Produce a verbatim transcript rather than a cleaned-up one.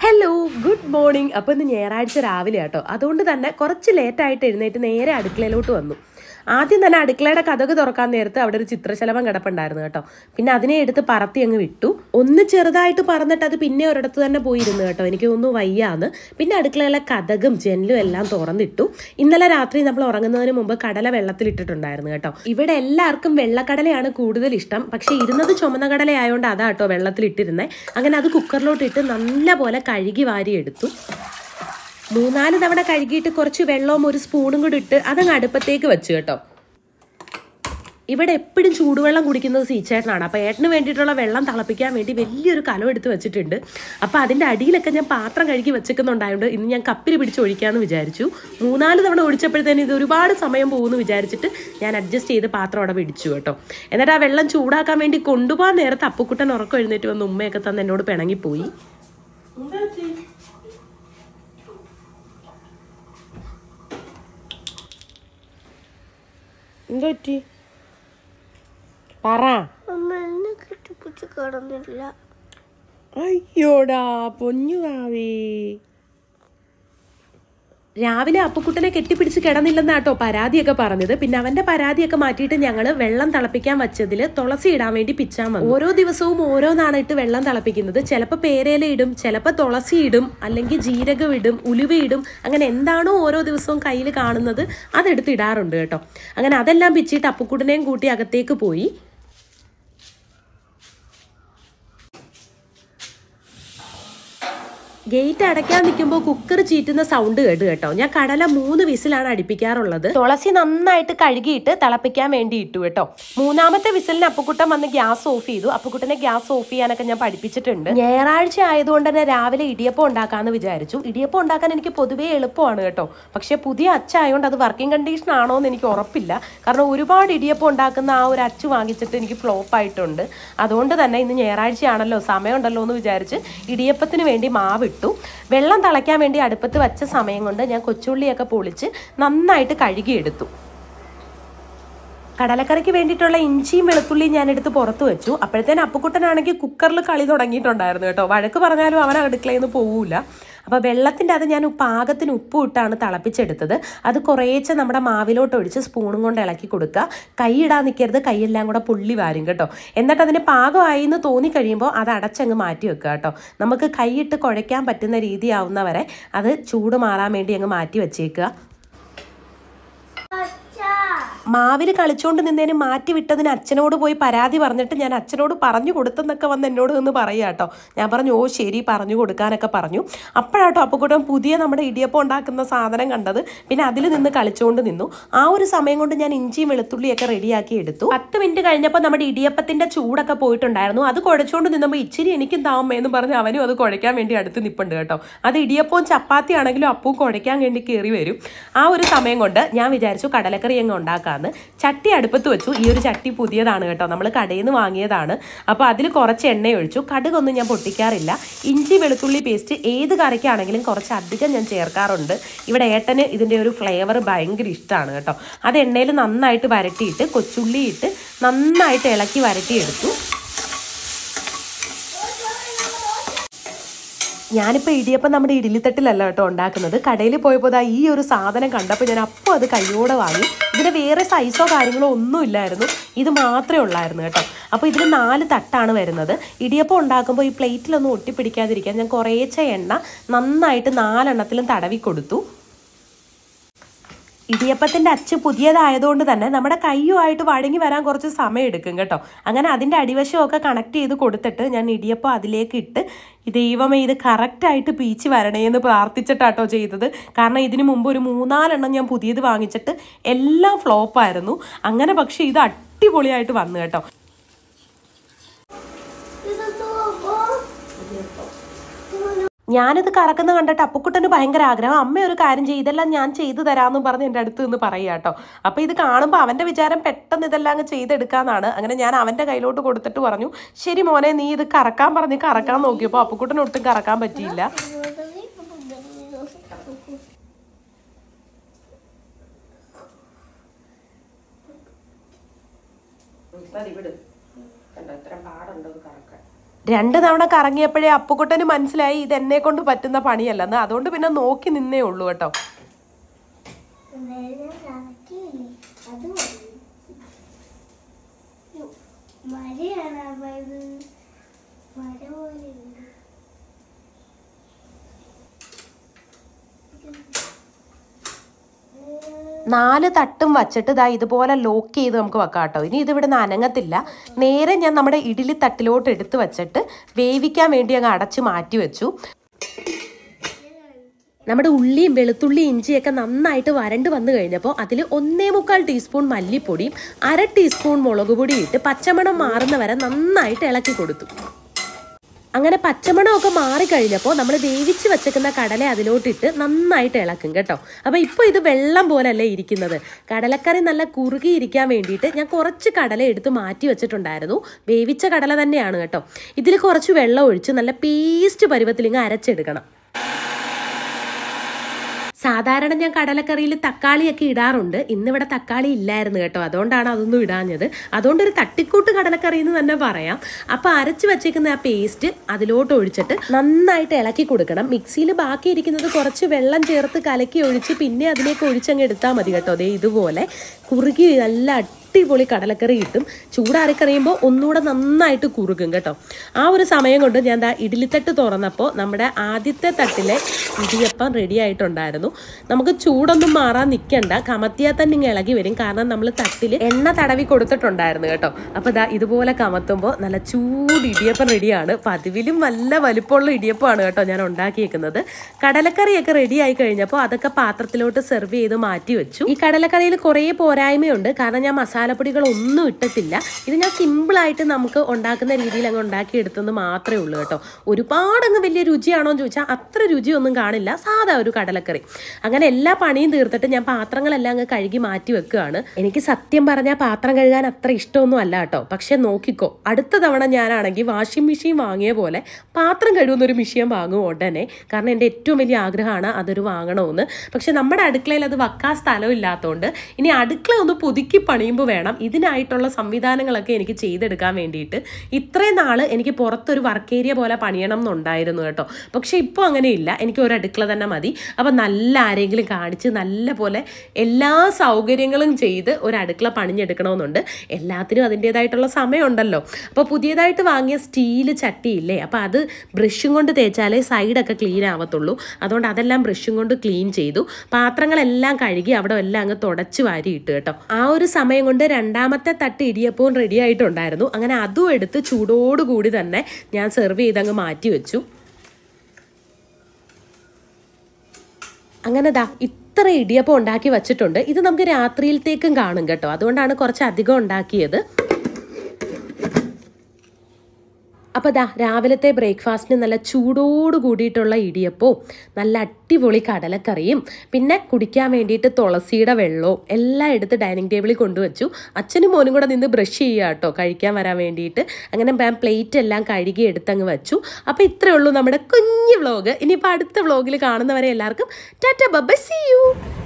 Hello good morning. അപ്പോൾ ഇന്ന് ഞായറാഴ്ച രാവിലെ കേട്ടോ, അതുകൊണ്ട് തന്നെ കുറച്ച് ലേറ്റായിട്ട് എഴുന്നേറ്റ് നേരെ അടുക്കളയിലോട്ട് വന്നു. ആദ്യം തന്നെ അടുക്കളയുടെ കതക് തുറക്കാൻ നേരത്ത് അവിടെ ഒരു ചിത്രശലഭം കിടപ്പുണ്ടായിരുന്നു കേട്ടോ. പിന്നെ അതിനെ എടുത്ത് പറത്തി അങ്ങ് വിട്ടു. ഒന്ന് ചെറുതായിട്ട് പറന്നിട്ട് അത് പിന്നെ ഒരിടത്ത് തന്നെ പോയിരുന്നു കേട്ടോ. എനിക്ക് ഒന്നും വയ്യാന്ന്. പിന്നെ അടുക്കളയിലെ കതകും ജനലും എല്ലാം തുറന്നിട്ടു. ഇന്നലെ രാത്രി നമ്മൾ ഉറങ്ങുന്നതിന് മുമ്പ് കടല വെള്ളത്തിലിട്ടിട്ടുണ്ടായിരുന്നു കേട്ടോ. ഇവിടെ എല്ലാവർക്കും വെള്ളക്കടലയാണ് കൂടുതൽ ഇഷ്ടം. പക്ഷെ ഇരുന്നത് ചുമന്ന കടല ആയതുകൊണ്ട് അതാ കേട്ടോ വെള്ളത്തിലിട്ടിരുന്നത്. അങ്ങനെ അത് കുക്കറിലോട്ട് ഇട്ട് നല്ല പോലെ കഴുകി വാരി എടുത്തു. മൂന്നാല് തവണ കഴുകിയിട്ട് കുറച്ച് വെള്ളവും ഒരു സ്പൂണും കൂടി ഇട്ട് അതങ്ങ് അടുപ്പത്തേക്ക് വെച്ചു കേട്ടോ. ഇവിടെ എപ്പോഴും ചൂടുവെള്ളം കുടിക്കുന്നത് സീച്ചേട്ടനാണ്. അപ്പോൾ ഏട്ടന് വേണ്ടിയിട്ടുള്ള വെള്ളം തിളപ്പിക്കാൻ വേണ്ടി വലിയൊരു കലം എടുത്ത് വെച്ചിട്ടുണ്ട്. അപ്പോൾ അതിൻ്റെ അടിയിലൊക്കെ ഞാൻ പാത്രം കഴുകി വെച്ചിരിക്കുന്നുണ്ടായതുകൊണ്ട് ഇന്ന് ഞാൻ കപ്പിൽ പിടിച്ച് ഒഴിക്കാമെന്ന് വിചാരിച്ചു. മൂന്നാല് തവണ ഒഴിച്ചപ്പോഴത്തേനും ഇത് ഒരുപാട് സമയം പോകുമെന്ന് വിചാരിച്ചിട്ട് ഞാൻ അഡ്ജസ്റ്റ് ചെയ്ത് പാത്രം അവിടെ പിടിച്ചു കേട്ടോ. എന്നിട്ട് ആ വെള്ളം ചൂടാക്കാൻ വേണ്ടി കൊണ്ടുപോകാൻ നേരത്തെ അപ്പുക്കുട്ടൻ ഉറക്കം എഴുന്നേറ്റ് വന്ന് ഉമ്മയൊക്കെ തന്നെ എന്നോട് പിണങ്ങിപ്പോയി. എന്താ പറ്റി പറ. അയ്യോടാ പൊന്നുവാവേ. രാവിലെ അപ്പുക്കുട്ടനെ കെട്ടിപ്പിടിച്ച് കിടന്നില്ലെന്നാട്ടോ പരാതിയൊക്കെ പറഞ്ഞത്. പിന്നെ അവന്റെ പരാതിയൊക്കെ മാറ്റിയിട്ട് ഞങ്ങള് വെള്ളം തിളപ്പിക്കാൻ വെച്ചതിൽ തുളസി ഇടാൻ വേണ്ടി പിച്ചാൻ വന്നു. ഓരോ ദിവസവും ഓരോന്നാണ് ഇട്ട് വെള്ളം തിളപ്പിക്കുന്നത്. ചിലപ്പോൾ പേരയില ഇടും, ചിലപ്പോൾ തുളസി ഇടും, അല്ലെങ്കിൽ ജീരകം ഇടും, ഉലുവ ഇടും. അങ്ങനെ എന്താണോ ഓരോ ദിവസവും കയ്യിൽ കാണുന്നത് അതെടുത്ത് ഇടാറുണ്ട് കേട്ടോ. അങ്ങനെ അതെല്ലാം പിച്ചിട്ട് അപ്പുക്കുട്ടനെയും കൂട്ടി അകത്തേക്ക് പോയി. ഗേറ്റ് അടയ്ക്കാൻ നിൽക്കുമ്പോൾ കുക്കർ ചീറ്റുന്ന സൗണ്ട് കേട്ട് കേട്ടോ. ഞാൻ കടല മൂന്ന് വിസിലാണ് അടുപ്പിക്കാറുള്ളത്. തുളസി നന്നായിട്ട് കഴുകിയിട്ട് തിളപ്പിക്കാൻ വേണ്ടി ഇട്ടു കേട്ടോ. മൂന്നാമത്തെ വിസിലിന് അപ്പുക്കുട്ടൻ വന്ന് ഗ്യാസ് ഓഫ് ചെയ്തു. അപ്പുക്കുട്ടനെ ഗ്യാസ് ഓഫ് ചെയ്യാനൊക്കെ ഞാൻ പഠിപ്പിച്ചിട്ടുണ്ട്. ഞായറാഴ്ച ആയതുകൊണ്ട് തന്നെ രാവിലെ ഇടിയപ്പം ഉണ്ടാക്കാമെന്ന് വിചാരിച്ചു. ഇടിയപ്പം ഉണ്ടാക്കാൻ എനിക്ക് പൊതുവേ എളുപ്പമാണ് കേട്ടോ. പക്ഷെ പുതിയ അച്ചായതുകൊണ്ട് അത് വർക്കിംഗ് കണ്ടീഷൻ ആണോ എന്ന് എനിക്ക് ഉറപ്പില്ല. കാരണം ഒരുപാട് ഇടിയപ്പം ഉണ്ടാക്കുന്ന ആ ഒരു അച്ച് വാങ്ങിച്ചിട്ട് എനിക്ക് ഫ്ലോപ്പ് ആയിട്ടുണ്ട്. അതുകൊണ്ട് തന്നെ ഇന്ന് ഞായറാഴ്ചയാണല്ലോ, സമയമുണ്ടല്ലോ എന്ന് വിചാരിച്ച് ഇടിയപ്പത്തിന് വേണ്ടി മാവ് വെള്ളം തിളയ്ക്കാൻ വേണ്ടി അടുപ്പത്ത് വെച്ച സമയം കൊണ്ട് ഞാൻ കൊച്ചുള്ളിയൊക്കെ പൊളിച്ച് നന്നായിട്ട് കഴുകിയെടുത്തു. കടലക്കറിക്ക് വേണ്ടിയിട്ടുള്ള ഇഞ്ചിയും വെളുത്തുള്ളിയും ഞാൻ എടുത്ത് പുറത്ത് വെച്ചു. അപ്പോഴത്തേനും അപ്പുക്കുട്ടനാണെങ്കിൽ കുക്കറിൽ കളി തുടങ്ങിയിട്ടുണ്ടായിരുന്നു കേട്ടോ. വഴക്ക് പറഞ്ഞാലും അവൻ അടുക്കളയിൽ നിന്ന് പോവില്ല. അപ്പോൾ വെള്ളത്തിൻ്റെ അത് ഞാൻ പാകത്തിന് ഉപ്പ് ഇട്ടാണ് തിളപ്പിച്ചെടുത്തത്. അത് കുറേശ്ശെ നമ്മുടെ മാവിലോട്ട് ഒഴിച്ച് സ്പൂണും കൊണ്ട് ഇളക്കി കൊടുക്കുക. കൈ ഇടാൻ നിൽക്കരുത്, കൈയെല്ലാം കൂടെ പുള്ളി വാരും കേട്ടോ. എന്നിട്ട് അതിന് പാകമായി എന്ന് തോന്നിക്കഴിയുമ്പോൾ അത് അടച്ചങ്ങ് മാറ്റി വെക്കുക കേട്ടോ. നമുക്ക് കൈയിട്ട് കുഴയ്ക്കാൻ പറ്റുന്ന രീതിയാവുന്നവരെ അത് ചൂട് മാറാൻ വേണ്ടി അങ്ങ് മാറ്റി വെച്ചേക്കുക. മാവിൽ കളിച്ചോണ്ട് നിന്നതിന് മാറ്റി വിട്ടതിന് അച്ഛനോട് പോയി പരാതി പറഞ്ഞിട്ട് ഞാൻ അച്ഛനോട് പറഞ്ഞു കൊടുത്തെന്നൊക്കെ വന്ന് എന്നോട് നിന്ന് പറയുക കേട്ടോ. ഞാൻ പറഞ്ഞു ഓ ശരി പറഞ്ഞു കൊടുക്കാനൊക്കെ പറഞ്ഞു. അപ്പോഴാട്ടോ അപ്പുക്കുട്ടൻ പുതിയ നമ്മുടെ ഇടിയപ്പം ഉണ്ടാക്കുന്ന സാധനം കണ്ടത്. പിന്നെ അതിൽ നിന്ന് കളിച്ചുകൊണ്ട് നിന്നു. ആ ഒരു സമയം കൊണ്ട് ഞാൻ ഇഞ്ചിയും വെളുത്തുള്ളിയൊക്കെ റെഡിയാക്കി എടുത്തു. പത്ത് മിനിറ്റ് കഴിഞ്ഞപ്പോൾ നമ്മുടെ ഇടിയപ്പത്തിന്റെ ചൂടൊക്കെ പോയിട്ടുണ്ടായിരുന്നു. അത് കുഴച്ചുകൊണ്ട് നിന്നപ്പോൾ ഇച്ചിരി എനിക്കും താമേന്ന് പറഞ്ഞ് അവനും അത് കുഴയ്ക്കാൻ വേണ്ടി അടുത്ത് നിൽപ്പുണ്ട് കേട്ടോ. അത് ഇടിയപ്പവും ചപ്പാത്തി ആണെങ്കിലും അപ്പവും കുഴയ്ക്കാൻ വേണ്ടി കയറി വരും. ആ ഒരു സമയം കൊണ്ട് ഞാൻ വിചാരിച്ചു കടലക്കറി അങ്ങ് ഉണ്ടാക്കാം. ചട്ടി അടുപ്പത്ത് വെച്ചു. ഈ ഒരു ചട്ടി പുതിയതാണ് കേട്ടോ, നമ്മൾ കടയിൽ നിന്ന് വാങ്ങിയതാണ്. അപ്പോൾ അതിൽ കുറച്ച് എണ്ണ ഒഴിച്ചു. കടുകൊന്നും ഞാൻ പൊട്ടിക്കാറില്ല. ഇഞ്ചി വെളുത്തുള്ളി പേസ്റ്റ് ഏത് കറിക്കാണെങ്കിലും കുറച്ച് അധികം ഞാൻ ചേർക്കാറുണ്ട്. ഇവിടെ ഏട്ടന് ഇതിൻ്റെ ഒരു ഫ്ലേവർ ഭയങ്കര ഇഷ്ടമാണ് കേട്ടോ. അത് എണ്ണയിൽ നന്നായിട്ട് വരട്ടിയിട്ട് കൊച്ചുള്ളി ഇട്ട് നന്നായിട്ട് ഇളക്കി വരട്ടിയെടുത്തു. ഞാനിപ്പോൾ ഇടിയപ്പം നമ്മുടെ ഇഡ്ഡലിത്തട്ടിലല്ല കേട്ടോ ഉണ്ടാക്കുന്നത്. കടയിൽ പോയപ്പോൾ ദാ ഈ ഒരു സാധനം കണ്ടപ്പോൾ ഞാൻ അപ്പോൾ അത് കയ്യോടെ വാങ്ങി. ഇതിന് വേറെ സൈസോ കാര്യങ്ങളോ ഒന്നും ഇല്ലായിരുന്നു, ഇത് മാത്രമേ ഉള്ളായിരുന്നു കേട്ടോ. അപ്പോൾ ഇതിൽ നാല് തട്ടാണ് വരുന്നത്. ഇടിയപ്പം ഉണ്ടാക്കുമ്പോൾ ഈ പ്ലേറ്റിലൊന്നും ഒട്ടിപ്പിടിക്കാതിരിക്കാൻ ഞാൻ കുറേശ്ശെ എണ്ണ നന്നായിട്ട് നാലെണ്ണത്തിലും തടവി കൊടുത്തു. ഇടിയപ്പത്തിൻ്റെ അച്ച് പുതിയതായതുകൊണ്ട് തന്നെ നമ്മുടെ കയ്യുമായിട്ട് വഴങ്ങി വരാൻ കുറച്ച് സമയം എടുക്കും കേട്ടോ. അങ്ങനെ അതിൻ്റെ അടിവശമൊക്കെ കണക്ട് ചെയ്ത് കൊടുത്തിട്ട് ഞാൻ ഇടിയപ്പം അതിലേക്ക് ഇട്ട് ദൈവമേ ഇത് കറക്റ്റായിട്ട് പീച്ച് വരണേ എന്ന് പ്രാർത്ഥിച്ചിട്ടാട്ടോ ചെയ്തത്. കാരണം ഇതിന് മുമ്പ് ഒരു മൂന്നാലെണ്ണം ഞാൻ പുതിയത് വാങ്ങിച്ചിട്ട് എല്ലാം ഫ്ലോപ്പായിരുന്നു. അങ്ങനെ പക്ഷേ ഇത് അടിപൊളിയായിട്ട് വന്നു കേട്ടോ. ഞാനിത് കറക്കുന്ന കണ്ടിട്ട് അപ്പുക്കുട്ടന് ഭയങ്കര ആഗ്രഹം. അമ്മ ഒരു കാര്യം ചെയ്യും, ഇതെല്ലാം ഞാൻ ചെയ്തു തരാമെന്നും പറഞ്ഞ് എൻ്റെ അടുത്ത് നിന്ന് പറയുക കേട്ടോ. അപ്പോൾ ഇത് കാണുമ്പോൾ അവൻ്റെ വിചാരം പെട്ടെന്ന് ഇതെല്ലാം അങ്ങ് ചെയ്തെടുക്കാമെന്നാണ്. അങ്ങനെ ഞാൻ അവൻ്റെ കയ്യിലോട്ട് കൊടുത്തിട്ട് പറഞ്ഞു ശരി മോനെ നീ ഇത് കറക്കാൻ പറഞ്ഞ് കറക്കാൻ നോക്കിയപ്പോൾ അപ്പുക്കുട്ടന് ഒട്ടും കറക്കാൻ പറ്റിയില്ല. രണ്ട് തവണ കറങ്ങിയപ്പോഴേ അപ്പുക്കുട്ടന് മനസ്സിലായി ഇത് എന്നെ കൊണ്ട് പറ്റുന്ന പണിയല്ലെന്ന്. അതുകൊണ്ട് പിന്നെ നോക്കി നിന്നേ ഉള്ളൂ കേട്ടോ. നാല് തട്ടും വച്ചിട്ട് ഇതാ ഇതുപോലെ ലോക്ക് ചെയ്ത് നമുക്ക് വെക്കാം കേട്ടോ. ഇനി ഇതിവിടെ നിന്ന് അനങ്ങത്തില്ല. നേരെ ഞാൻ നമ്മുടെ ഇഡ്ഡലി തട്ടിലോട്ട് എടുത്ത് വെച്ചിട്ട് വേവിക്കാൻ വേണ്ടി അങ്ങ് അടച്ച് മാറ്റി വെച്ചു. നമ്മുടെ ഉള്ളിയും വെളുത്തുള്ളിയും ഇഞ്ചിയൊക്കെ നന്നായിട്ട് വരണ്ട് വന്നു കഴിഞ്ഞപ്പോൾ അതിൽ ഒന്നേ മുക്കാൽ ടീസ്പൂൺ മല്ലിപ്പൊടിയും അര ടീസ്പൂൺ മുളക് പൊടിയും ഇട്ട് പച്ചമണം മാറുന്ന വരെ നന്നായിട്ട് ഇളക്കി കൊടുത്തു. അങ്ങനെ പച്ചമണമൊക്കെ മാറിക്കഴിഞ്ഞപ്പോൾ നമ്മൾ വേവിച്ച് വെച്ചേക്കുന്ന കടല അതിലോട്ടിട്ട് നന്നായിട്ട് ഇളക്കും കേട്ടോ. അപ്പോൾ ഇപ്പോൾ ഇത് വെള്ളം പോലല്ലേ ഇരിക്കുന്നത്. കടലക്കറി നല്ല കുറുകിയിരിക്കാൻ വേണ്ടിയിട്ട് ഞാൻ കുറച്ച് കടല എടുത്ത് മാറ്റി വെച്ചിട്ടുണ്ടായിരുന്നു. വേവിച്ച കടല തന്നെയാണ് കേട്ടോ. ഇതിൽ കുറച്ച് വെള്ളം ഒഴിച്ച് നല്ല പേസ്റ്റ് പരുവത്തിലിങ്ങ് അരച്ചെടുക്കണം. സാധാരണ ഞാൻ കടലക്കറിയിൽ തക്കാളിയൊക്കെ ഇടാറുണ്ട്. ഇന്നിവിടെ തക്കാളി ഇല്ലായിരുന്നു കേട്ടോ. അതുകൊണ്ടാണ് അതൊന്നും ഇടാഞ്ഞത്. അതുകൊണ്ടൊരു തട്ടിക്കൂട്ട് കടലക്കറി എന്ന് തന്നെ പറയാം. അപ്പോൾ അരച്ച് വെച്ചേക്കുന്ന ആ പേസ്റ്റ് അതിലോട്ട് ഒഴിച്ചിട്ട് നന്നായിട്ട് ഇളക്കി കൊടുക്കണം. മിക്സിയിൽ ബാക്കി ഇരിക്കുന്നത് കുറച്ച് വെള്ളം ചേർത്ത് കലക്കി ഒഴിച്ച് പിന്നെ അതിലേക്ക് ഒഴിച്ചങ്ങ് എടുത്താൽ മതി കേട്ടോ. അതേ ഇതുപോലെ കുറുകി നല്ല അടിപൊളി കടലക്കറി കിട്ടും. ചൂടാറിക്കറിയുമ്പോൾ ഒന്നുകൂടെ നന്നായിട്ട് കുറുകും കേട്ടോ. ആ ഒരു സമയം കൊണ്ട് ഞാൻ ദാ ഇഡ്ഡലിത്തട്ട് തുറന്നപ്പോൾ നമ്മുടെ ആദ്യത്തെ തട്ടിലെ ഇടിയപ്പം റെഡി ആയിട്ടുണ്ടായിരുന്നു. നമുക്ക് ചൂടൊന്നും മാറാൻ നിൽക്കണ്ട, കമത്തിയാൽ തന്നെ ഇങ്ങനെ ഇളകി വരും. കാരണം നമ്മൾ തട്ടിൽ എണ്ണ തടവി കൊടുത്തിട്ടുണ്ടായിരുന്നു കേട്ടോ. അപ്പോൾ ദാ ഇതുപോലെ കമത്തുമ്പോൾ നല്ല ചൂട് ഇടിയപ്പം റെഡിയാണ്. പതിവിലും നല്ല വലിപ്പമുള്ള ഇടിയപ്പമാണ് കേട്ടോ ഞാൻ ഉണ്ടാക്കിയേക്കുന്നത്. കടലക്കറിയൊക്കെ റെഡി ആയി കഴിഞ്ഞപ്പോൾ അതൊക്കെ പാത്രത്തിലോട്ട് സെർവ് ചെയ്ത് മാറ്റി വെച്ചു. ഈ കടലക്കറിയിൽ കുറേ പോരായ്മയുണ്ട്. കാരണം ഞാൻ മസാലപ്പൊടികളൊന്നും ഇട്ടിട്ടില്ല. ഇത് ഞാൻ സിമ്പിളായിട്ട് നമുക്ക് ഉണ്ടാക്കുന്ന രീതിയിൽ അങ്ങ് ഉണ്ടാക്കിയെടുത്തെന്ന് മാത്രമേ ഉള്ളൂ കേട്ടോ. ഒരുപാടങ്ങ് വലിയ രുചിയാണോ എന്ന് ചോദിച്ചാൽ അത്ര രുചിയൊന്നും കാണില്ല. സാധാ ഒരു കടലക്കറി. അങ്ങനെ എല്ലാ പണിയും തീർത്തിട്ട് ഞാൻ പാത്രങ്ങളെല്ലാം അങ്ങ് കഴുകി മാറ്റി വെക്കുകയാണ്. എനിക്ക് സത്യം പറഞ്ഞാൽ പാത്രം കഴുകാൻ അത്ര ഇഷ്ടമൊന്നും അല്ല കേട്ടോ. പക്ഷെ നോക്കിക്കോ, അടുത്ത തവണ ഞാനാണെങ്കിൽ വാഷിംഗ് മെഷീൻ വാങ്ങിയ പോലെ പാത്രം കഴുകുന്നൊരു മെഷീൻ വാങ്ങും ഉടനെ. കാരണം എൻ്റെ ഏറ്റവും വലിയ ആഗ്രഹമാണ് അതൊരു വാങ്ങണമെന്ന്. പക്ഷെ നമ്മുടെ അടുക്കളയിൽ അത് വെക്കാൻ സ്ഥലം ഇല്ലാത്തതുകൊണ്ട് ഇനി അടുക്കള ഒന്ന് പുതുക്കി പണിയുമ്പോൾ വേണം ഇതിനായിട്ടുള്ള സംവിധാനങ്ങളൊക്കെ എനിക്ക് ചെയ്തെടുക്കാൻ വേണ്ടിയിട്ട്. ഇത്രയും നാൾ എനിക്ക് പുറത്തൊരു വർക്ക് ഏരിയ പോലെ പണിയണം എന്നുണ്ടായിരുന്നു കേട്ടോ. പക്ഷെ ഇപ്പോൾ അങ്ങനെയില്ല. എനിക്ക് ഒരു അടുക്കള തന്നെ മതി. അപ്പം നല്ല ആരെങ്കിലും കാണിച്ച് നല്ല പോലെ എല്ലാ സൗകര്യങ്ങളും ചെയ്ത് ഒരു അടുക്കള പണിഞ്ഞെടുക്കണമെന്നുണ്ട്. എല്ലാത്തിനും അതിൻ്റേതായിട്ടുള്ള സമയമുണ്ടല്ലോ. അപ്പോൾ പുതിയതായിട്ട് വാങ്ങിയ സ്റ്റീൽ ചട്ടിയില്ലേ, അപ്പോൾ അത് ബ്രഷും കൊണ്ട് തേച്ചാലേ സൈഡൊക്കെ ക്ലീൻ ആവത്തുള്ളൂ. അതുകൊണ്ട് അതെല്ലാം ബ്രഷും കൊണ്ട് ക്ലീൻ ചെയ്തു. പാത്രങ്ങളെല്ലാം കഴുകി അവിടെ എല്ലാം അങ്ങ് തുടച്ച് വാരിയിട്ട് കേട്ടോ. ആ ഒരു സമയം കൊണ്ട് രണ്ടാമത്തെ തട്ട് ഇടിയപ്പവും റെഡി ആയിട്ടുണ്ടായിരുന്നു. അങ്ങനെ അതും എടുത്ത് ചൂടോടുകൂടി തന്നെ ഞാൻ സെർവ് ചെയ്തങ്ങ് മാറ്റി വെച്ചു. അങ്ങനെ ദാ ഇത്ര ഇടിയപ്പം ഉണ്ടാക്കി വെച്ചിട്ടുണ്ട്. ഇത് നമുക്ക് രാത്രിയിലത്തേക്കും കാണും കേട്ടോ. അതുകൊണ്ടാണ് കുറച്ച് അധികം ഉണ്ടാക്കിയത്. അപ്പോൾ ദാ രാവിലത്തെ ബ്രേക്ക്ഫാസ്റ്റിന് നല്ല ചൂടോട് കൂടിയിട്ടുള്ള ഇടിയപ്പവും നല്ല അടിപൊളി കടലക്കറിയും പിന്നെ കുടിക്കാൻ വേണ്ടിയിട്ട് തുളസിയുടെ വെള്ളവും എല്ലാം എടുത്ത് ഡൈനിങ് ടേബിളിൽ കൊണ്ടുവച്ചു. അച്ഛനും മോനും കൂടെ നിന്ന് ബ്രഷ് ചെയ്യുക കേട്ടോ കഴിക്കാൻ വരാൻ വേണ്ടിയിട്ട്. അങ്ങനെ ഞാൻ പ്ലേറ്റ് എല്ലാം കഴുകി എടുത്തങ്ങ് വെച്ചു. അപ്പോൾ ഇത്രയേ ഉള്ളൂ നമ്മുടെ കുഞ്ഞു വ്ളോഗ്. ഇനിയിപ്പോൾ അടുത്ത വ്ളോഗിൽ കാണുന്നവരെ എല്ലാവർക്കും ടാറ്റ ബൈ, സീ യു.